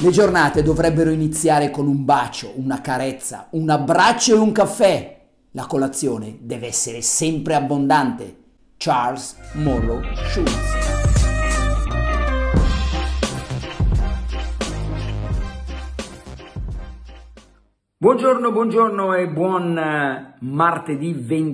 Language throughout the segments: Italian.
Le giornate dovrebbero iniziare con un bacio, una carezza, un abbraccio e un caffè. La colazione deve essere sempre abbondante. Charles Morrow Schulz. Buongiorno e buon martedì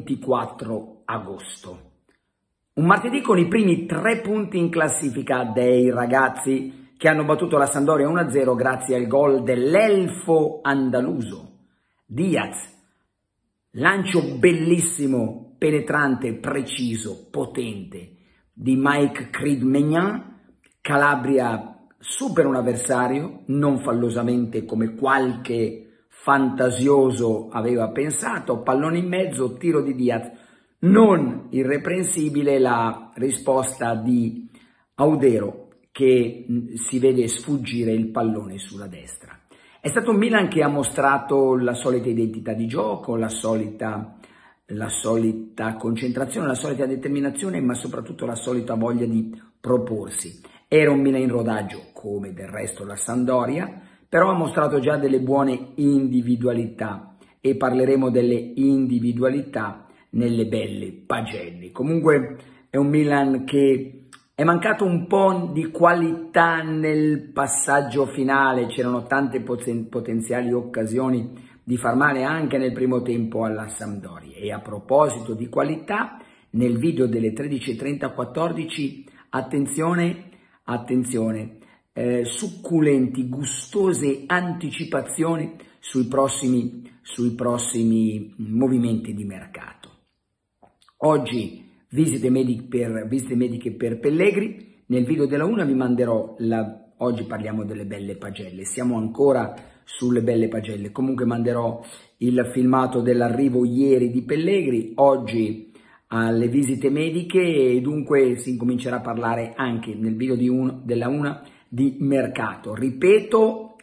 24 agosto. Un martedì con i primi 3 punti in classifica dei ragazzi che hanno battuto la Sampdoria 1-0 grazie al gol dell'elfo andaluso Diaz. Lancio bellissimo, penetrante, preciso, potente di Mike Maignan. Calabria supera un avversario, non fallosamente come qualche fantasioso aveva pensato, pallone in mezzo, tiro di Diaz, non irreprensibile la risposta di Audero che si vede sfuggire il pallone sulla destra. È stato un Milan che ha mostrato la solita identità di gioco, la solita concentrazione, la solita determinazione, ma soprattutto la solita voglia di proporsi. Era un Milan in rodaggio, come del resto la Sampdoria, però ha mostrato già delle buone individualità e parleremo delle individualità nelle belle pagelle. Comunque è un Milan che è mancato un po' di qualità nel passaggio finale, c'erano tante potenziali occasioni di far male anche nel primo tempo alla Sampdoria. E a proposito di qualità, nel video delle 13:30-14, attenzione, succulenti, gustose anticipazioni sui prossimi movimenti di mercato. Oggi visite mediche per Pellegrini. Nel video della 1 vi manderò oggi parliamo delle belle pagelle, siamo ancora sulle belle pagelle, comunque manderò il filmato dell'arrivo ieri di Pellegrini, oggi alle visite mediche, e dunque si incomincerà a parlare anche nel video della 1 di mercato. Ripeto,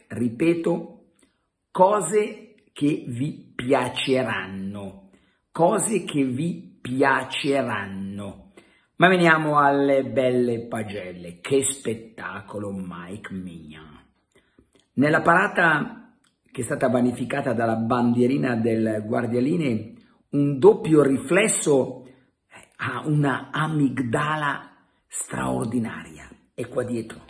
cose che vi piaceranno, Ma veniamo alle belle pagelle. Che spettacolo Mike Maignan. Nella parata che è stata vanificata dalla bandierina del guardialine, un doppio riflesso ha una amigdala straordinaria. È qua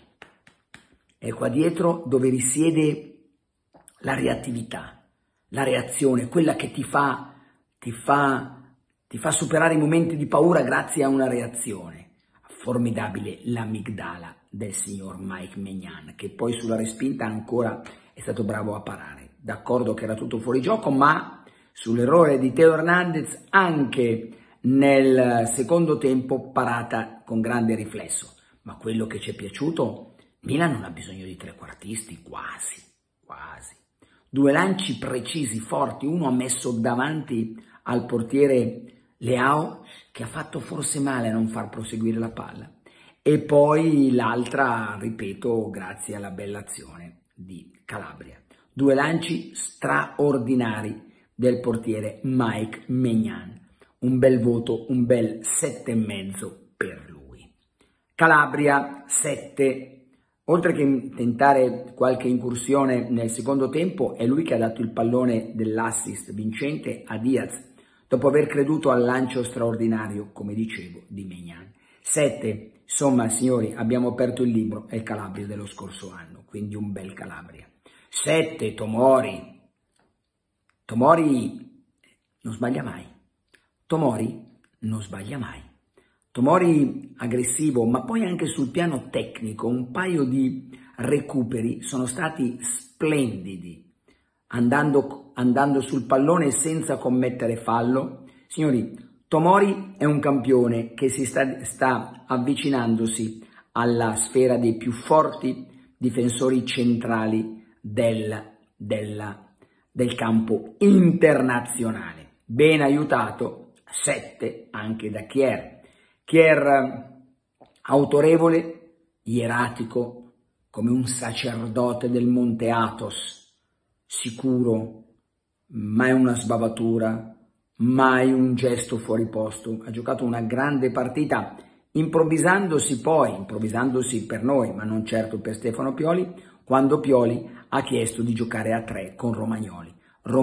dietro dove risiede la reattività, la reazione, quella che ti fa superare i momenti di paura grazie a una reazione. Formidabile l'amigdala del signor Mike Maignan, che poi sulla respinta ancora è stato bravo a parare. D'accordo che era tutto fuori gioco, ma sull'errore di Theo Hernandez anche nel secondo tempo parata con grande riflesso. Ma quello che ci è piaciuto, Milan non ha bisogno di trequartisti, quasi. 2 lanci precisi, forti, uno ha messo davanti al portiere Leao, che ha fatto forse male a non far proseguire la palla, e poi l'altra, ripeto, grazie alla bella azione di Calabria. 2 lanci straordinari del portiere Mike Maignan, un bel voto, un bel 7,5 per lui. Calabria 7. Oltre che tentare qualche incursione nel secondo tempo, è lui che ha dato il pallone dell'assist vincente a Diaz, dopo aver creduto al lancio straordinario, come dicevo, di Maignan. 7, insomma signori, abbiamo aperto il libro, è il Calabria dello scorso anno, quindi un bel Calabria. 7, Tomori non sbaglia mai. Tomori aggressivo, ma poi anche sul piano tecnico un paio di recuperi sono stati splendidi, andando sul pallone senza commettere fallo. Signori, Tomori è un campione che si sta avvicinandosi alla sfera dei più forti difensori centrali del campo internazionale. Ben aiutato, 7 anche da Kjaer, autorevole, ieratico, come un sacerdote del Monte Athos, sicuro, mai una sbavatura, mai un gesto fuori posto. Ha giocato una grande partita, improvvisandosi per noi, ma non certo per Stefano Pioli, quando Pioli ha chiesto di giocare a 3 con Romagnoli.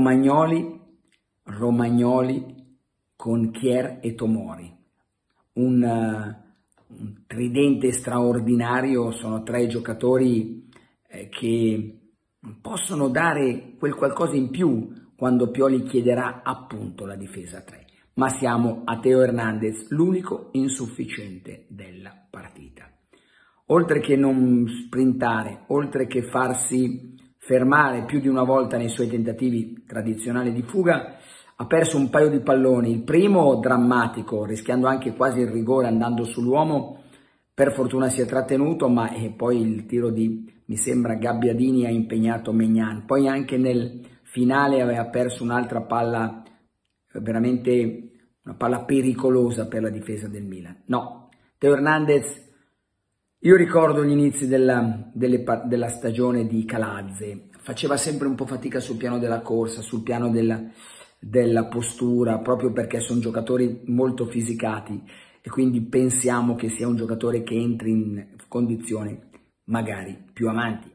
Romagnoli con Kier e Tomori. Un tridente straordinario, sono 3 giocatori che possono dare quel qualcosa in più quando Pioli chiederà appunto la difesa a 3. Ma siamo a Theo Hernandez, l'unico insufficiente della partita. Oltre che non sprintare, oltre che farsi fermare più di una volta nei suoi tentativi tradizionali di fuga, ha perso un paio di palloni, il primo drammatico, rischiando anche quasi il rigore andando sull'uomo, per fortuna si è trattenuto, ma poi il tiro di, mi sembra, Gabbiadini ha impegnato Maignan. Poi anche nel finale aveva perso un'altra palla, veramente una palla pericolosa per la difesa del Milan. No, Theo Hernandez, io ricordo gli inizi della stagione di Calazze, faceva sempre un po' fatica sul piano della corsa, sul piano della postura, proprio perché sono giocatori molto fisicati e quindi pensiamo che sia un giocatore che entri in condizioni magari più avanti.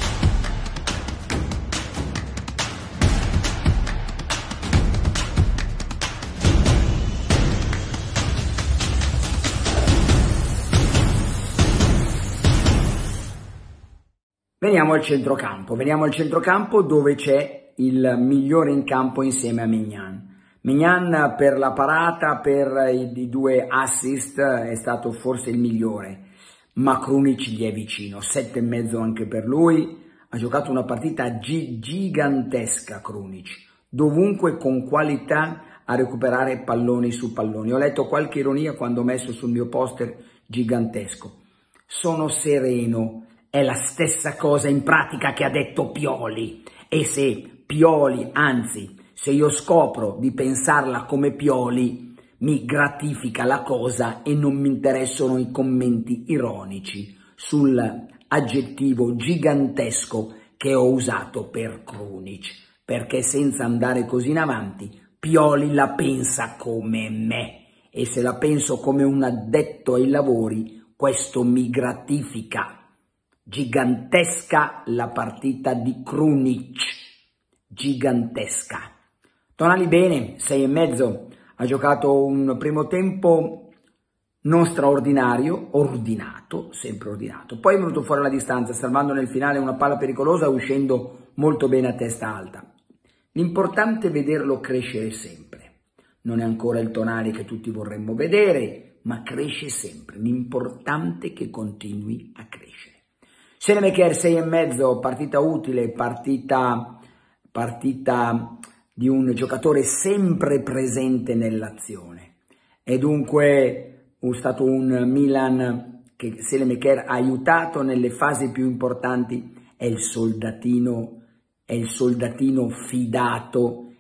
Veniamo al centrocampo dove c'è il migliore in campo insieme a Maignan. Maignan per la parata, per i 2 assist è stato forse il migliore, ma Krunic gli è vicino, 7,5 anche per lui. Ha giocato una partita gigantesca Krunic, dovunque con qualità a recuperare palloni su palloni. Ho letto qualche ironia quando ho messo sul mio poster gigantesco. Sono sereno, è la stessa cosa in pratica che ha detto Pioli, e se Pioli, anzi, se io scopro di pensarla come Pioli, mi gratifica la cosa e non mi interessano i commenti ironici sull'aggettivo gigantesco che ho usato per Krunic, perché senza andare così in avanti, Pioli la pensa come me, e se la penso come un addetto ai lavori, questo mi gratifica. Gigantesca la partita di Krunic, gigantesca. Tonali bene, 6,5, ha giocato un primo tempo non straordinario, ordinato, sempre ordinato. Poi è venuto fuori la distanza, salvando nel finale una palla pericolosa, uscendo molto bene a testa alta. L'importante è vederlo crescere sempre. Non è ancora il Tonali che tutti vorremmo vedere, ma cresce sempre. L'importante è che continui a crescere. Selemaker 6,5, partita utile, partita di un giocatore sempre presente nell'azione. E dunque è stato un Milan che Selemaker ha aiutato nelle fasi più importanti, è il soldatino fidato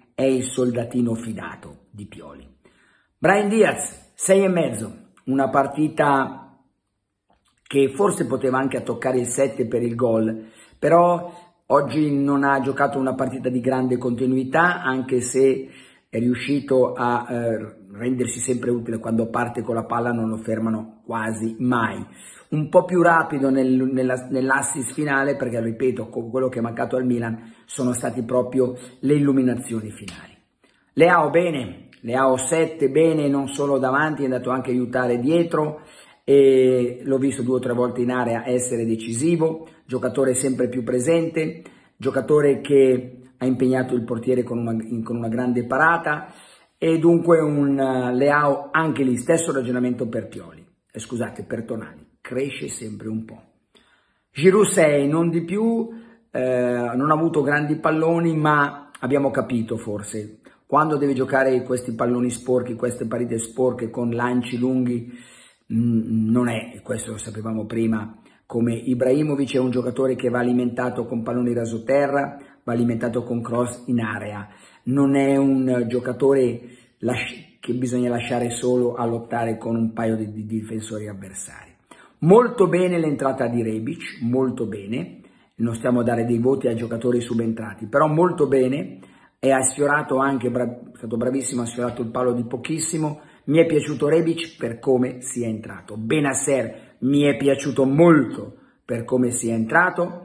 di Pioli. Brahim Diaz 6,5, una partita che forse poteva anche toccare il 7 per il gol, però oggi non ha giocato una partita di grande continuità, anche se è riuscito a rendersi sempre utile. Quando parte con la palla non lo fermano quasi mai. Un po' più rapido nell'assist finale, perché ripeto, quello che è mancato al Milan sono stati proprio le illuminazioni finali. Leao bene, Leao 7 bene, non solo davanti, è andato anche a aiutare dietro, e l'ho visto 2 o 3 volte in area essere decisivo, giocatore sempre più presente, giocatore che ha impegnato il portiere con una grande parata, e dunque un Leao, anche lì stesso ragionamento per per Tonali, cresce sempre un po'. Giroud 6, non di più, non ha avuto grandi palloni, ma abbiamo capito forse, quando deve giocare questi palloni sporchi, queste partite sporche con lanci lunghi, non è, questo lo sapevamo prima, come Ibrahimovic è un giocatore che va alimentato con palloni rasoterra, va alimentato con cross in area, non è un giocatore che bisogna lasciare solo a lottare con un paio di difensori avversari. Molto bene l'entrata di Rebic, molto bene, non stiamo a dare dei voti ai giocatori subentrati, però molto bene, e ha sfiorato anche, è stato bravissimo, ha sfiorato il palo di pochissimo. Mi è piaciuto Rebic per come si è entrato. Bennacer mi è piaciuto molto per come si è entrato.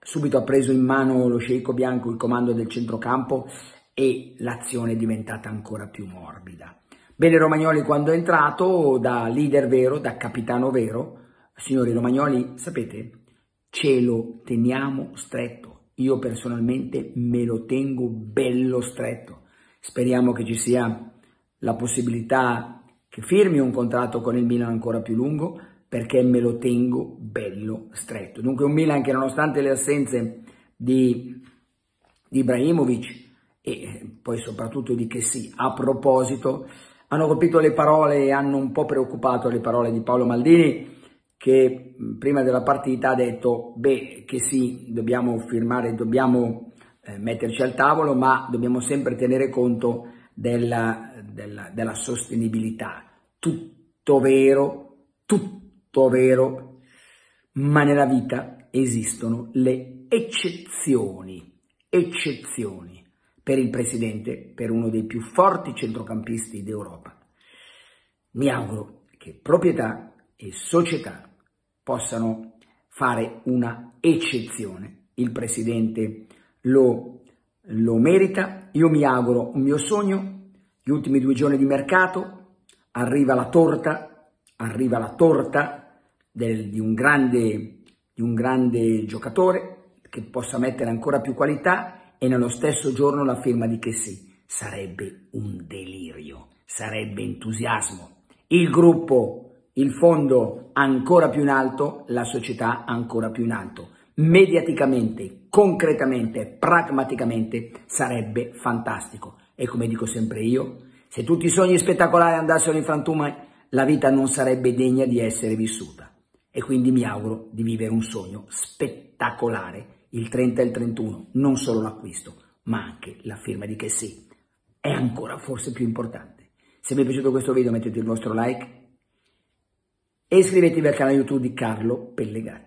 subito ha preso in mano lo sceicco bianco il comando del centrocampo e l'azione è diventata ancora più morbida. Bene Romagnoli quando è entrato, da leader vero, da capitano vero. Signori Romagnoli, sapete, ce lo teniamo stretto. Io personalmente me lo tengo bello stretto. Speriamo che ci sia la possibilità che firmi un contratto con il Milan ancora più lungo, perché me lo tengo bello stretto. Dunque un Milan che nonostante le assenze di Ibrahimovic e poi soprattutto di Kessie, a proposito, hanno colpito le parole e hanno un po' preoccupato le parole di Paolo Maldini, che prima della partita ha detto che sì, dobbiamo firmare, dobbiamo metterci al tavolo, ma dobbiamo sempre tenere conto della sostenibilità. Tutto vero, ma nella vita esistono le eccezioni. Per il presidente, per uno dei più forti centrocampisti d'Europa. Mi auguro che proprietà e società possano fare una eccezione. Il presidente lo merita. Io mi auguro un mio sogno, gli ultimi 2 giorni di mercato, arriva la torta di un grande giocatore che possa mettere ancora più qualità, e nello stesso giorno la firma di Kessie. Sarebbe un delirio, sarebbe entusiasmo. Il gruppo, il fondo ancora più in alto, la società ancora più in alto. Mediaticamente, concretamente, pragmaticamente sarebbe fantastico. E come dico sempre io, se tutti i sogni spettacolari andassero in frantumi, la vita non sarebbe degna di essere vissuta. E quindi mi auguro di vivere un sogno spettacolare il 30 e il 31, non solo l'acquisto, ma anche la firma di Kessie. È ancora forse più importante. Se vi è piaciuto questo video mettete il vostro like e iscrivetevi al canale YouTube di Carlo Pellegatti.